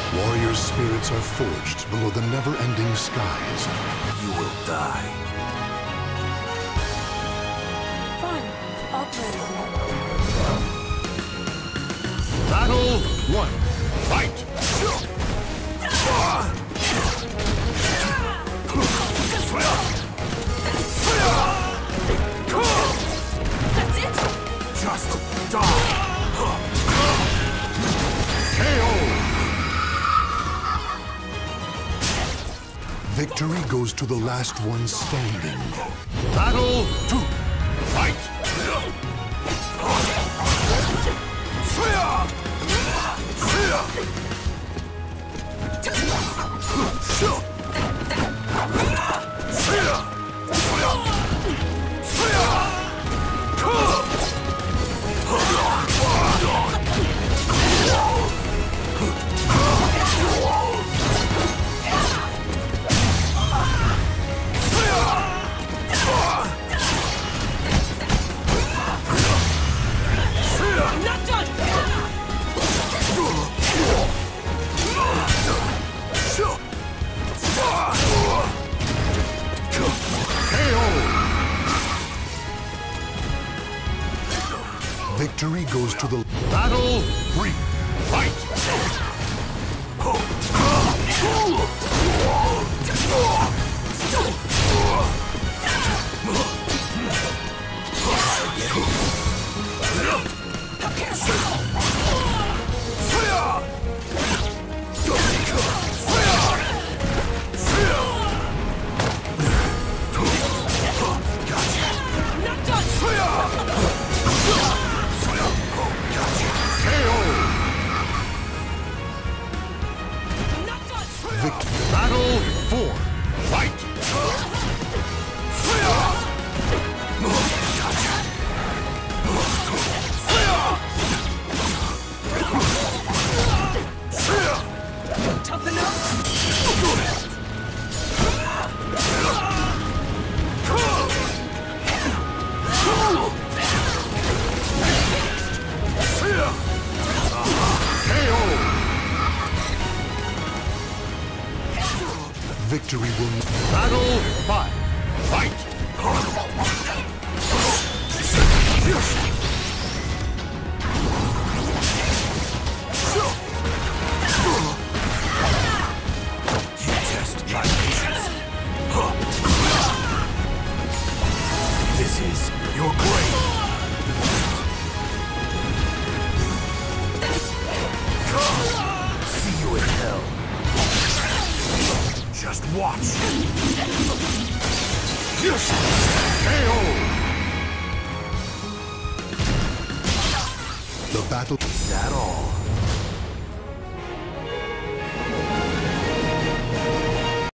Warrior spirits are forged below the never-ending skies. You will die. Fine. I'll play. Battle 1. Fight! That's it? Just die. KO! Victory goes to the last one standing. Battle 2. Fight! Not done! Victory goes to the Battle 3. Fight! Not done! Not done! Battle 4. Fight! Tough enough? Victory will... Battle 5. Fight! You test my patience. This is your grave. See you in hell. Just watch. Yes! KO! The battle... Is that all?